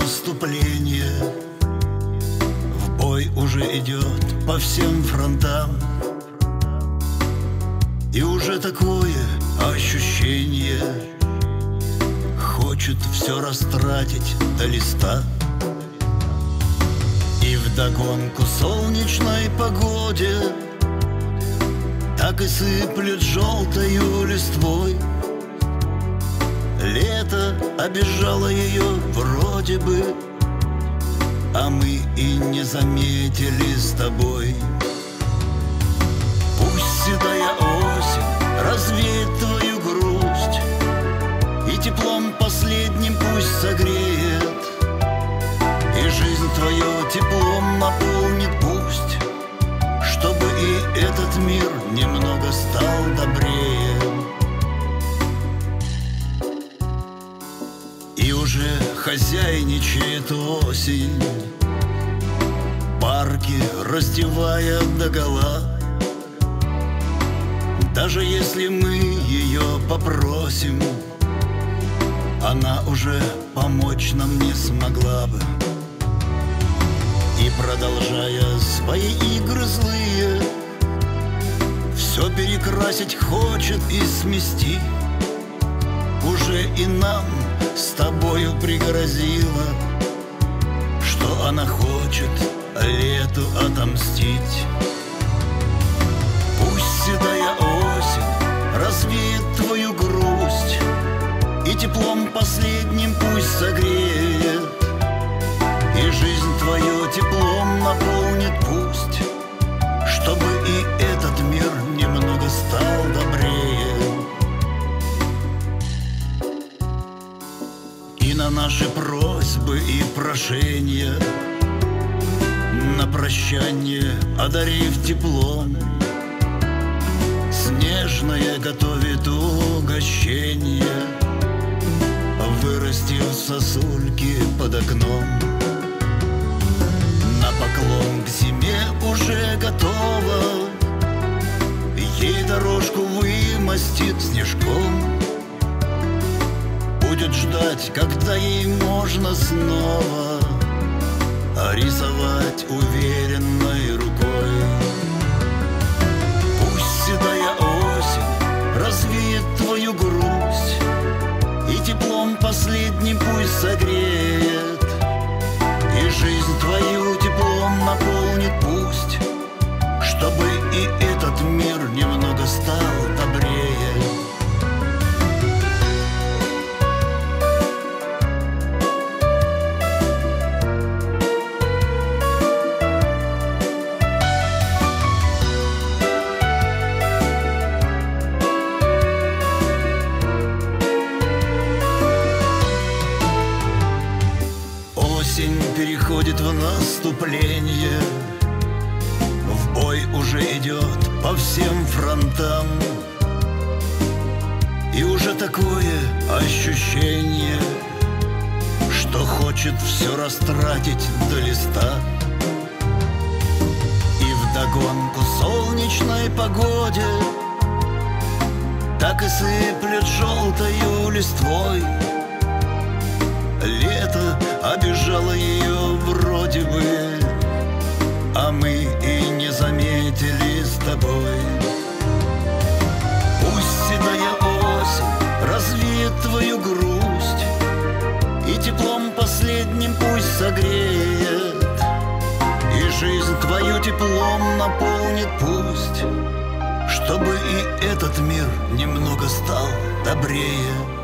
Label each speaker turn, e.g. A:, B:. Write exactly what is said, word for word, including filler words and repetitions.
A: наступление, в бой уже идет по всем фронтам. И уже такое ощущение, хочет все растратить до листа. И вдогонку солнечной погоде так и сыплет желтою листвой. Лето обижало ее вроде бы, а мы и не заметили с тобой. Пусть седая осень развеет твою грусть, и теплом последним пусть согреет, и жизнь твою теплом наполнит пусть, чтобы и этот мир немного стал добрее. И уже хозяйничает осень, парки раздевая догола. Даже если мы ее попросим, она уже помочь нам не смогла бы. И продолжая свои игры злые, все перекрасить хочет и смести. Уже и нам с тобою пригрозила, что она хочет лету отомстить. Пусть седая осень развеет твою грусть, и теплом последним пусть согреет, и жизнь твою теплом наполнит пусть, чтобы и этот мир немного стал добрее. И на наши просьбы и прошения, на прощание одарив теплом, снежное готовит угощение, вырастив сосульки под окном. На поклон к зиме уже готова, ей дорожку вымостит снежком. Будет ждать, когда ей можно снова рисовать уверенной рукой. Пусть седая осень развеет твою грусть, и теплом последним пусть согреет, и жизнь твою теплом наполнит пусть, чтобы и этот мир немного стал добрее. Осень переходит в наступление, в бой уже идет по всем фронтам. И уже такое ощущение, что хочет все растратить до листа. И вдогонку солнечной погоде так и сыплет желтою листвой. Лето обижало ее вроде бы, а мы и не заметили с тобой. Пусть седая осень развеет твою грусть, и теплом последним пусть согреет, и жизнь твою теплом наполнит пусть, чтобы и этот мир немного стал добрее.